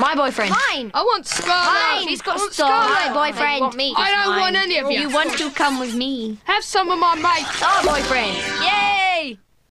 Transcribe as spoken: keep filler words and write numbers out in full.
My boyfriend. Mine. I want Scarlet. Mine. She's got I want Scarlet. Scarlet, boyfriend. You want me? I don't Mine. want any of you. You want to come with me? Have some of my mates. Our boyfriend. Yeah.